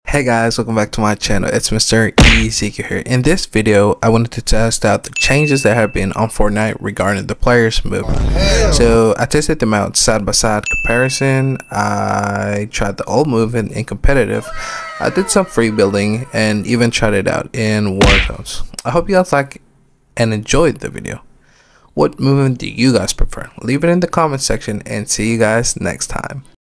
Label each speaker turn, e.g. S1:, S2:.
S1: Hey guys, welcome back to my channel. It's Mr. Ezekiel here. In this video, I wanted to test out the changes that have been on Fortnite regarding the players movement. So I tested them out side by side comparison. I tried the old movement in competitive. I did some free building and even tried it out in Warzones. I hope you guys like and enjoyed the video. What movement do you guys prefer? Leave it in the comment section and see you guys next time.